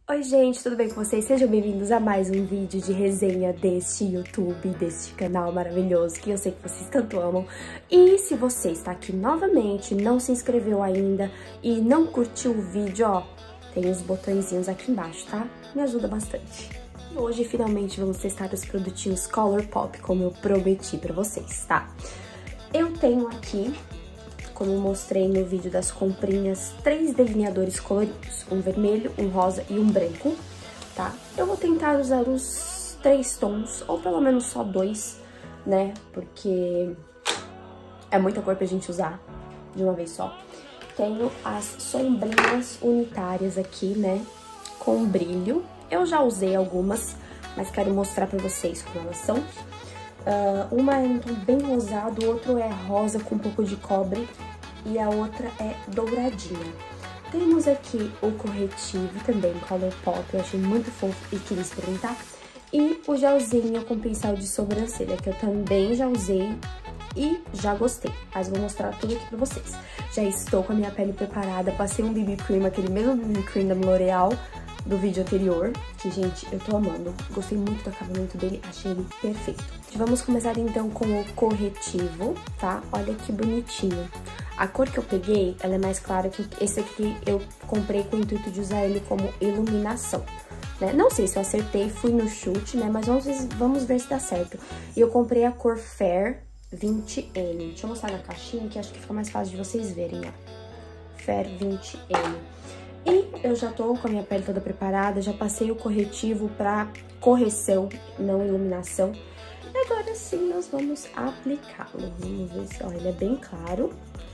Oi gente, tudo bem com vocês? Sejam bem-vindos a mais um vídeo de resenha deste YouTube, deste canal maravilhoso que eu sei que vocês tanto amam. E se você está aqui novamente, não se inscreveu ainda e não curtiu o vídeo, ó, tem os botõezinhos aqui embaixo, tá? Me ajuda bastante. E hoje finalmente vamos testar os produtinhos Colourpop, como eu prometi pra vocês, tá? Eu tenho aqui, como eu mostrei no vídeo das comprinhas, 3 delineadores coloridos, um vermelho, um rosa e um branco, tá? Eu vou tentar usar os 3 tons, ou pelo menos só 2, né? Porque é muita cor pra gente usar de uma vez só. Tenho as sombrinhas unitárias aqui, né? Com brilho. Eu já usei algumas, mas quero mostrar pra vocês como elas são. Uma é um tom bem rosado, o outro é rosa com um pouco de cobre e a outra é douradinha. Temos aqui o corretivo também, Colourpop, eu achei muito fofo e queria experimentar. E o gelzinho com pincel de sobrancelha, que eu também já usei e já gostei. Mas vou mostrar tudo aqui pra vocês. Já estou com a minha pele preparada, passei um BB Cream, aquele mesmo BB Cream da L'Oreal, do vídeo anterior, que, gente, eu tô amando. Gostei muito do acabamento dele, achei ele perfeito. Vamos começar, então, com o corretivo, tá? Olha que bonitinho. A cor que eu peguei, ela é mais clara que esse aqui eu comprei com o intuito de usar ele como iluminação, né? Não sei se eu acertei, fui no chute, né? Mas vamos ver se dá certo. E eu comprei a cor Fair 20N. Deixa eu mostrar na caixinha, que acho que fica mais fácil de vocês verem, ó. Fair 20N. E eu já tô com a minha pele toda preparada, já passei o corretivo pra correção, não iluminação. E agora sim nós vamos aplicá-lo. Vamos ver se, ó, ele é bem claro.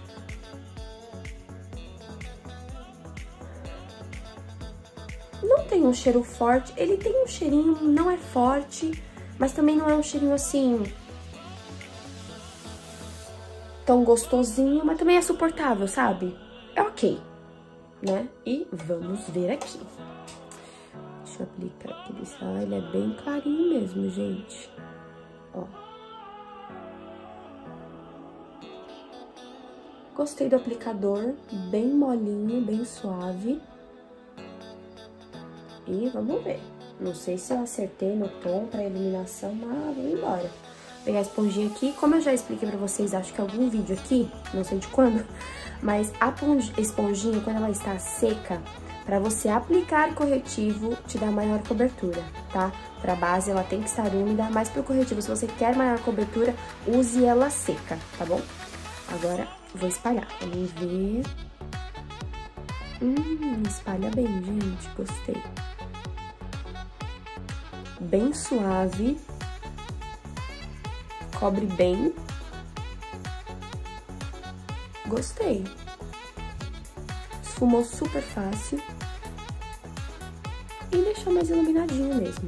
Não tem um cheiro forte, ele tem um cheirinho, não é forte, mas também não é um cheirinho assim tão gostosinho, mas também é suportável, sabe? É ok, né? E vamos ver aqui. Deixa eu aplicar aqui desse lado. Ele é bem clarinho mesmo, gente. Ó. Gostei do aplicador, bem molinho, bem suave. E vamos ver. Não sei se eu acertei no tom pra iluminação, mas vamos embora. Vou pegar a esponjinha aqui. Como eu já expliquei pra vocês, acho que algum vídeo aqui, não sei de quando, mas a esponjinha, quando ela está seca, para você aplicar corretivo, te dá maior cobertura, tá? Pra base, ela tem que estar úmida, mas pro corretivo, se você quer maior cobertura, use ela seca, tá bom? Agora, vou espalhar. Vamos ver. Espalha bem, gente. Gostei. Bem suave. Cobre bem. Gostei. Esfumou super fácil. E deixou mais iluminadinho mesmo.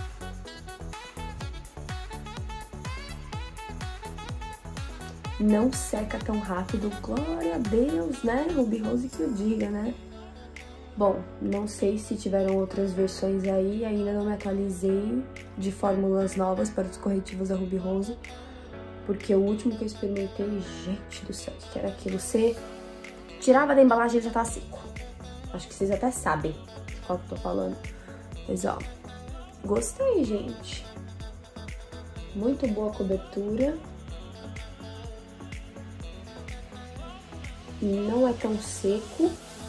Não seca tão rápido. Glória a Deus, né? Ruby Rose que eu diga, né? Bom, não sei se tiveram outras versões aí. Ainda não me atualizei de fórmulas novas para os corretivos da Ruby Rose. Porque o último que eu experimentei, gente do céu, que era aquilo? Você tirava da embalagem e ele já tá seco. Acho que vocês até sabem qual que eu tô falando. Mas, ó, gostei, gente. Muito boa cobertura. Não é tão seco.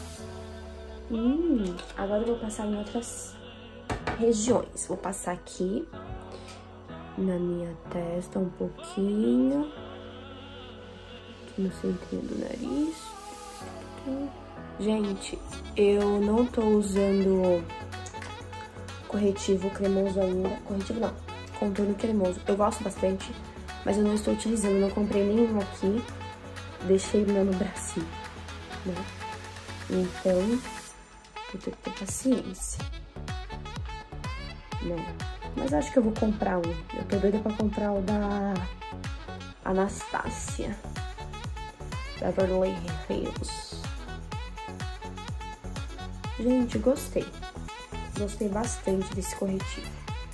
Agora eu vou passar em outras regiões. Vou passar aqui na minha testa um pouquinho. Aqui no centrinho do nariz. Gente, eu não tô usando corretivo cremoso ainda. Corretivo não, contorno cremoso. Eu gosto bastante, mas eu não estou utilizando. Não comprei nenhum aqui. Deixei o meu no bracinho, né? Então, vou ter que ter paciência, né? Mas acho que eu vou comprar um. Eu tô doida pra comprar o da Anastasia, da Beverly Hills. Gente, gostei. Gostei bastante desse corretivo.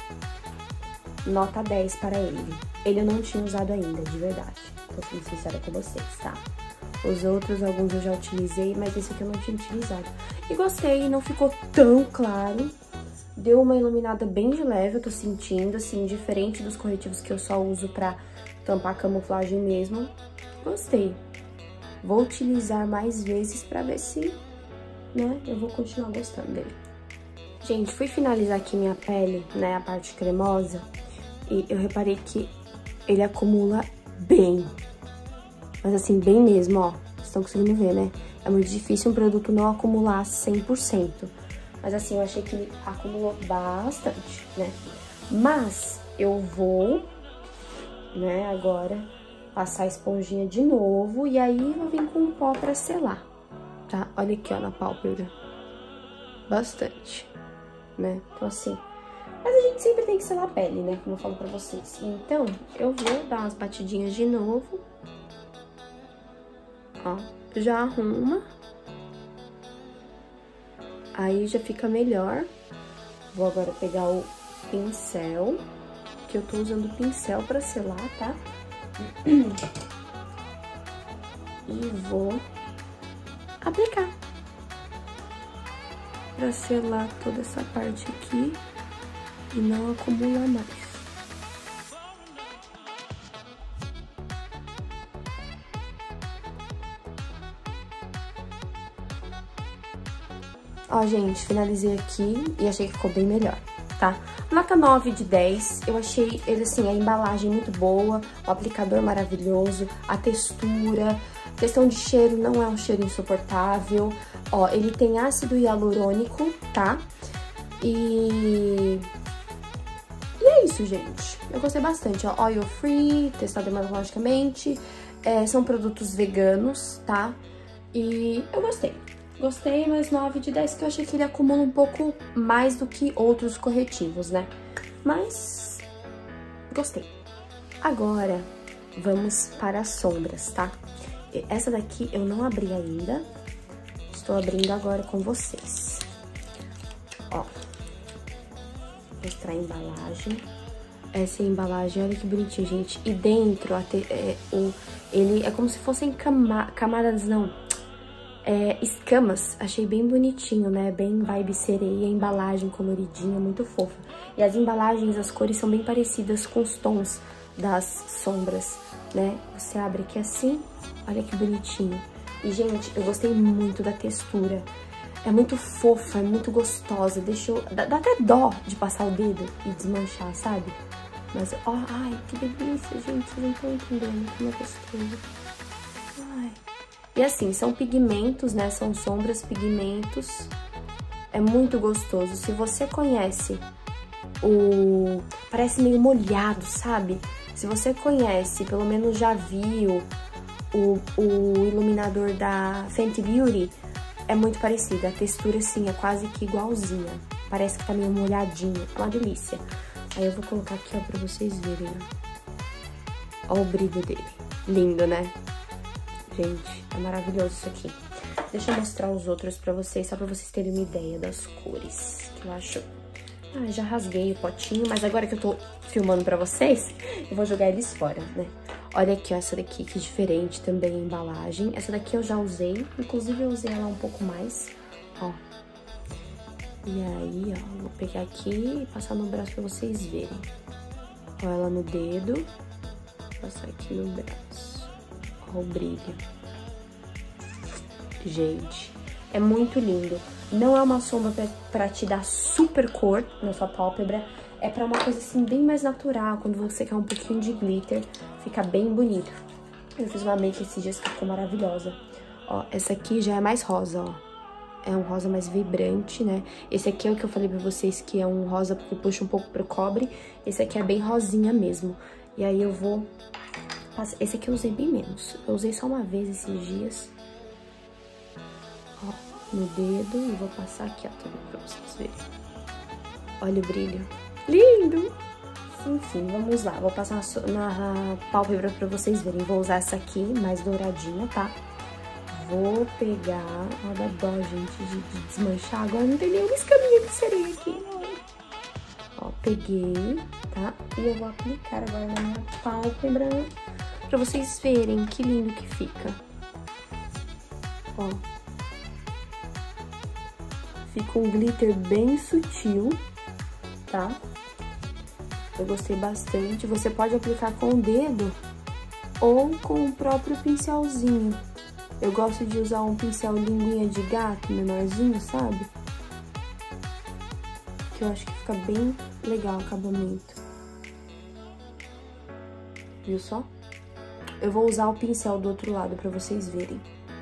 Nota 10 para ele. Ele eu não tinha usado ainda, de verdade. Tô sendo sincera com vocês, tá? Os outros, alguns eu já utilizei, mas esse aqui eu não tinha utilizado. E gostei, não ficou tão claro. Deu uma iluminada bem de leve, eu tô sentindo, assim, diferente dos corretivos que eu só uso pra tampar a camuflagem mesmo. Gostei. Vou utilizar mais vezes pra ver se, né, eu vou continuar gostando dele. Gente, fui finalizar aqui minha pele, né, a parte cremosa, e eu reparei que ele acumula bem. Mas assim, bem mesmo, ó. Vocês estão conseguindo ver, né? É muito difícil um produto não acumular 100%. Mas assim, eu achei que ele acumulou bastante, né? Mas eu vou, né, agora passar a esponjinha de novo. E aí, eu vou vir com um pó pra selar, tá? Olha aqui, ó, na pálpebra. Bastante, né? Então assim... Mas a gente sempre tem que selar a pele, né? Como eu falo pra vocês. Então, eu vou dar umas batidinhas de novo. Ó, já arruma. Aí já fica melhor. Vou agora pegar o pincel, que eu tô usando o pincel pra selar, tá? E vou aplicar. Pra selar toda essa parte aqui e não acumular mais. Ó, gente, finalizei aqui e achei que ficou bem melhor, tá? Nota 9 de 10, eu achei ele, assim, a embalagem muito boa, o aplicador maravilhoso, a textura, questão de cheiro, não é um cheiro insuportável. Ó, ele tem ácido hialurônico, tá? E é isso, gente. Eu gostei bastante, ó, oil free, testado dermatologicamente, são produtos veganos, tá? E eu gostei. Gostei, mas 9 de 10, que eu achei que ele acumula um pouco mais do que outros corretivos, né? Mas gostei. Agora, vamos para as sombras, tá? Essa daqui eu não abri ainda. Estou abrindo agora com vocês. Ó. Vou mostrar a embalagem. Essa é a embalagem, olha que bonitinho, gente. E dentro, ele é como se fossem camadas, não... escamas, achei bem bonitinho, né? Bem vibe sereia, embalagem coloridinha, muito fofa. E as embalagens, as cores são bem parecidas com os tons das sombras, né? Você abre aqui assim, olha que bonitinho. E, gente, eu gostei muito da textura. É muito fofa, é muito gostosa. Dá até dó de passar o dedo e desmanchar, sabe? Mas, ó, ai, que delícia, gente. Vocês não estão entendendo como é gostoso. Ai... E assim, são pigmentos, né? São sombras, pigmentos. É muito gostoso. Se você conhece parece meio molhado, sabe? Se você conhece, pelo menos já viu o iluminador da Fenty Beauty, é muito parecido. A textura, assim, é quase que igualzinha. Parece que tá meio molhadinho. É uma delícia. Aí eu vou colocar aqui, ó, pra vocês verem, ó. Ó o brilho dele. Lindo, né? Gente, é maravilhoso isso aqui. Deixa eu mostrar os outros pra vocês, só pra vocês terem uma ideia das cores, que eu acho... Ah, já rasguei o potinho, mas agora que eu tô filmando pra vocês, eu vou jogar eles fora, né? Olha aqui, ó, essa daqui, que diferente também a embalagem. Essa daqui eu já usei, inclusive eu usei ela um pouco mais, ó. E aí, ó, vou pegar aqui e passar no braço pra vocês verem. Ó, ela no dedo, passar aqui no braço. Ó o brilho. Gente, é muito lindo. Não é uma sombra pra te dar super cor na sua pálpebra. É pra uma coisa assim bem mais natural. Quando você quer um pouquinho de glitter, fica bem bonito. Eu fiz uma make esses dias que ficou maravilhosa. Ó, essa aqui já é mais rosa, ó. É um rosa mais vibrante, né? Esse aqui é o que eu falei pra vocês, que é um rosa que puxa um pouco pro cobre. Esse aqui é bem rosinha mesmo. E aí eu vou... Esse aqui eu usei bem menos. Eu usei só uma vez esses dias. Ó, no dedo. E vou passar aqui, ó, também pra vocês verem. Olha o brilho. Lindo! Enfim, vamos lá. Vou passar na pálpebra pra vocês verem. Vou usar essa aqui, mais douradinha, tá? Vou pegar... Ó, dá dó, gente, de desmanchar. Agora não tem nenhuma escaminha de sereia aqui. Ó, peguei, tá? E eu vou aplicar agora na minha pálpebra pra vocês verem que lindo que fica. Ó. Fica um glitter bem sutil, tá? Eu gostei bastante. Você pode aplicar com o dedo ou com o próprio pincelzinho. Eu gosto de usar um pincel linguinha de gato, menorzinho, sabe? Que eu acho que fica bem legal o acabamento. Viu só? Eu vou usar o pincel do outro lado pra vocês verem.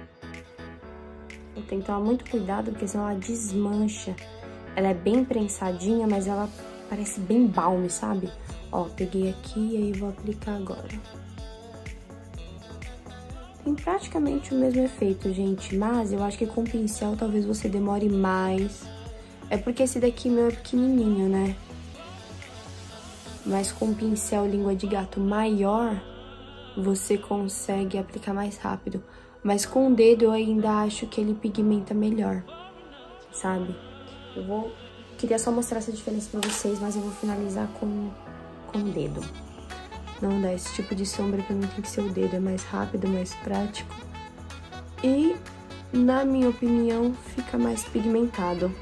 Eu tenho que tomar muito cuidado, porque senão ela desmancha. Ela é bem prensadinha, mas ela parece bem balme, sabe? Ó, peguei aqui e aí vou aplicar agora. Tem praticamente o mesmo efeito, gente, mas eu acho que com o pincel talvez você demore mais. É porque esse daqui meu é pequenininho, né? Mas com o pincel língua de gato maior, você consegue aplicar mais rápido. Mas com o dedo eu ainda acho que ele pigmenta melhor, sabe? Queria só mostrar essa diferença pra vocês, mas eu vou finalizar com o dedo. Não dá esse tipo de sombra, pra mim tem que ser o dedo, é mais rápido, mais prático. E, na minha opinião, fica mais pigmentado.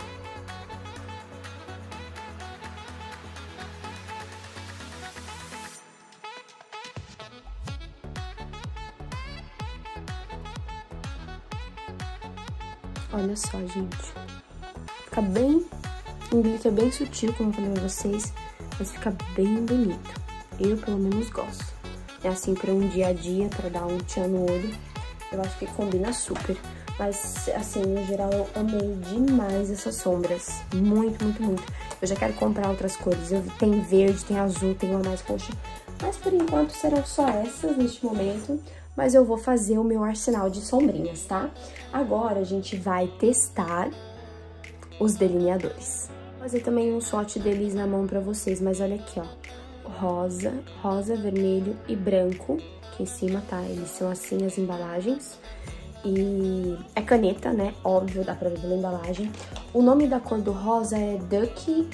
Olha só, gente. Fica bem... um glitter bem sutil, como eu falei pra vocês, mas fica bem bonito. Eu, pelo menos, gosto. É assim, pra um dia a dia, pra dar um tchan no olho, eu acho que combina super. Mas, assim, no geral, eu amei demais essas sombras. Muito, muito, muito. Eu já quero comprar outras cores. Tem verde, tem azul, tem uma mais roxa. Mas, por enquanto, serão só essas neste momento. Mas eu vou fazer o meu arsenal de sombrinhas, tá? Agora, a gente vai testar os delineadores. Vou fazer também um swatch deles na mão pra vocês, mas olha aqui, ó. Rosa, vermelho e branco, aqui em cima, tá? Eles são assim as embalagens. E é caneta, né? Óbvio, dá pra ver pela embalagem. O nome da cor do rosa é Duck.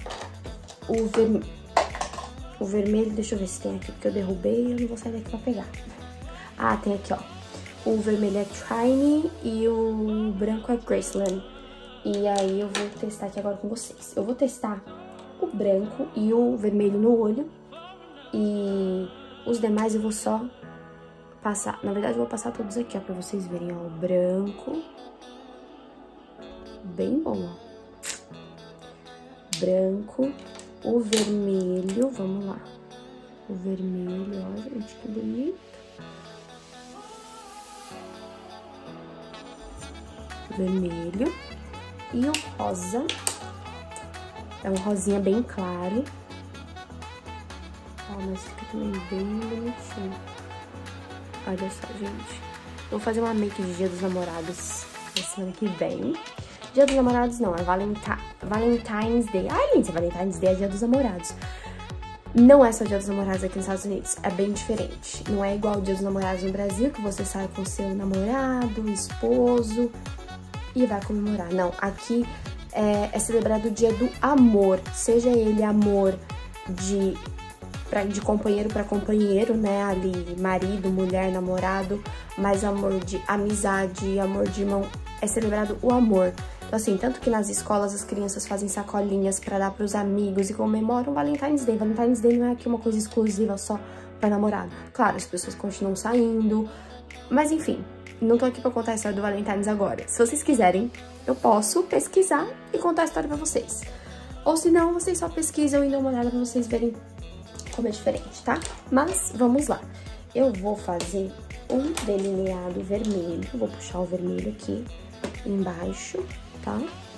O vermelho, deixa eu ver se tem aqui, porque eu derrubei e eu não vou sair daqui pra pegar. Ah, tem aqui, ó. O vermelho é Trine e o branco é Graceland. E aí eu vou testar aqui agora com vocês. Eu vou testar o branco e o vermelho no olho. E os demais eu vou só passar. Na verdade, eu vou passar todos aqui, ó, pra vocês verem, ó. O branco. Bem bom, ó. Branco. O vermelho, vamos lá. O vermelho, ó, gente, que bonito. Vermelho. E o rosa. É um rosinha bem claro. Ó, mas fica também bem bonitinho. Olha só, gente. Vou fazer uma make de Dia dos Namorados na semana que vem. Dia dos Namorados não, é Valentine's Day. Ai, gente, Valentine's Day é Dia dos Namorados. Não é só Dia dos Namorados aqui nos Estados Unidos, é bem diferente. Não é igual o Dia dos Namorados no Brasil, que você sai com seu namorado, esposo e vai comemorar. Não, aqui é celebrado o Dia do Amor. Seja ele amor de companheiro para companheiro, né, ali, marido, mulher, namorado, mas amor de amizade, amor de irmão, é celebrado o amor. Então, assim, tanto que nas escolas as crianças fazem sacolinhas para dar pros amigos e comemoram Valentine's Day. Valentine's Day não é aqui uma coisa exclusiva só para namorado. Claro, as pessoas continuam saindo, mas enfim, não tô aqui pra contar a história do Valentine's agora. Se vocês quiserem, eu posso pesquisar e contar a história pra vocês. Ou se não, vocês só pesquisam e dão uma olhada pra vocês verem como é diferente, tá? Mas vamos lá. Eu vou fazer um delineado vermelho. Eu vou puxar o vermelho aqui embaixo, tá?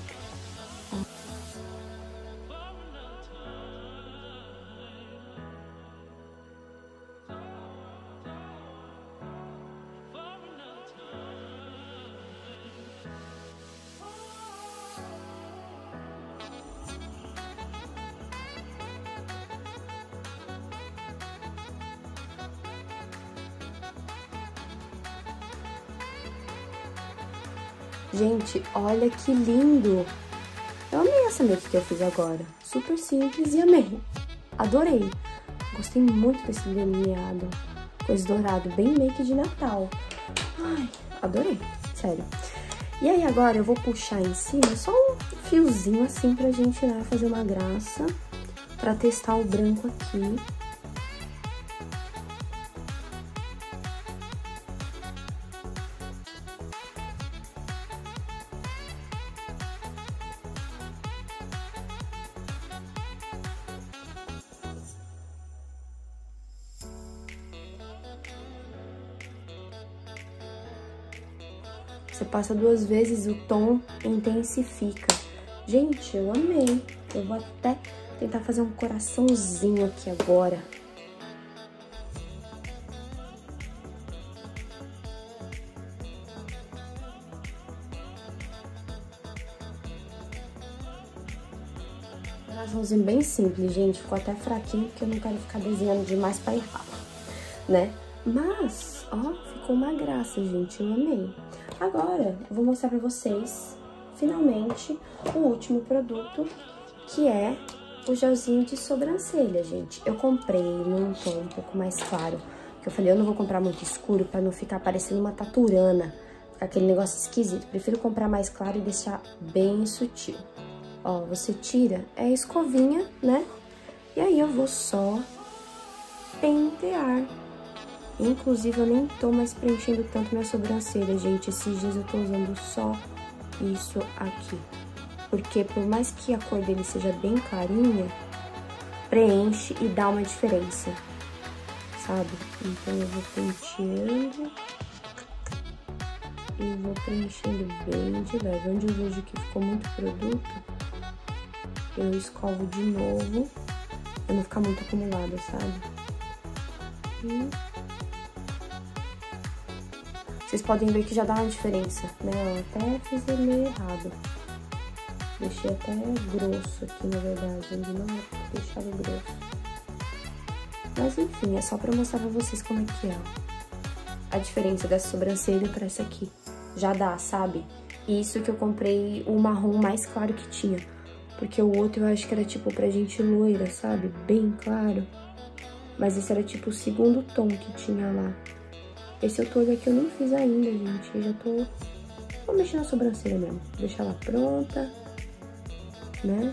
Gente, olha que lindo! Eu amei essa make que eu fiz agora. Super simples e amei. Adorei. Gostei muito desse delineado. Coisa dourado, bem make de Natal. Ai, adorei. Sério. E aí agora eu vou puxar em cima só um fiozinho assim pra gente, né, fazer uma graça, pra testar o branco aqui. Você passa 2 vezes, o tom intensifica. Gente, eu amei. Eu vou até tentar fazer um coraçãozinho aqui agora. Coraçãozinho bem simples, gente. Ficou até fraquinho, porque eu não quero ficar desenhando demais pra errar, né? Mas, ó, ficou uma graça, gente. Eu amei. Agora, eu vou mostrar pra vocês, finalmente, o último produto, que é o gelzinho de sobrancelha, gente. Eu comprei num tom um pouco mais claro, porque eu falei, eu não vou comprar muito escuro pra não ficar parecendo uma taturana, ficar aquele negócio esquisito. Prefiro comprar mais claro e deixar bem sutil. Ó, você tira, é a escovinha, né? E aí eu vou só pentear. Inclusive, eu nem tô mais preenchendo tanto minha sobrancelha, gente. Esses dias eu tô usando só isso aqui. Porque por mais que a cor dele seja bem clarinha, preenche e dá uma diferença, sabe? Então eu vou penteando e vou preenchendo bem de leve. Onde eu vejo que ficou muito produto, eu escovo de novo, pra não ficar muito acumulado, sabe? E vocês podem ver que já dá uma diferença, né? Eu até fiz ele errado. Deixei até grosso aqui, na verdade. Onde não é pra deixar ele grosso. Mas enfim, é só pra mostrar pra vocês como é que é. A diferença dessa sobrancelha pra essa aqui. Já dá, sabe? Isso que eu comprei o marrom mais claro que tinha. Porque o outro eu acho que era tipo pra gente loira, sabe? Bem claro. Mas esse era tipo o segundo tom que tinha lá. Esse outono aqui eu nem fiz ainda, gente. Eu já tô... Vou mexer na sobrancelha mesmo. Deixar ela pronta, né?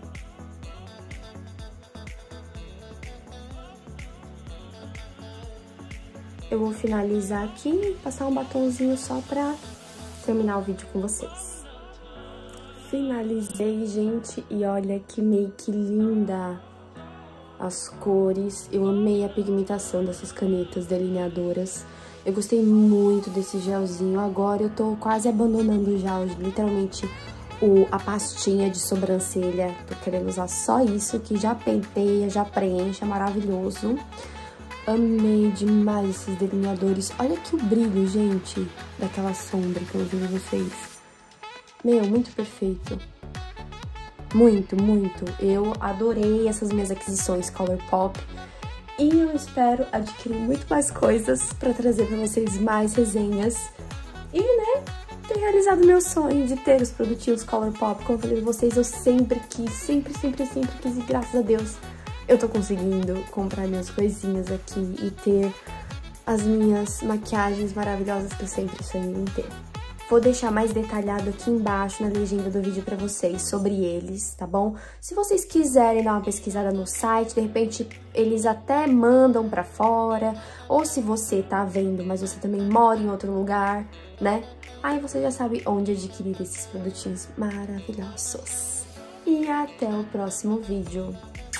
Eu vou finalizar aqui e passar um batonzinho só pra terminar o vídeo com vocês. Finalizei, gente. E olha que make linda! As cores. Eu amei a pigmentação dessas canetas delineadoras. Eu gostei muito desse gelzinho. Agora eu tô quase abandonando já, literalmente, a pastinha de sobrancelha. Tô querendo usar só isso, que já penteia, já preenche, é maravilhoso. Amei demais esses delineadores. Olha aqui o brilho, gente, daquela sombra que eu vi pra vocês. Meu, muito perfeito. Muito, muito. Eu adorei essas minhas aquisições Colourpop. E eu espero adquirir muito mais coisas pra trazer pra vocês mais resenhas. E, né, ter realizado meu sonho de ter os produtinhos Colourpop. Como eu falei pra vocês, eu sempre quis, sempre quis. E graças a Deus, eu tô conseguindo comprar minhas coisinhas aqui e ter as minhas maquiagens maravilhosas que eu sempre sonhei em ter. Vou deixar mais detalhado aqui embaixo na legenda do vídeo pra vocês sobre eles, tá bom? Se vocês quiserem dar uma pesquisada no site, de repente eles até mandam pra fora, ou se você tá vendo, mas você também mora em outro lugar, né? Aí você já sabe onde adquirir esses produtinhos maravilhosos. E até o próximo vídeo.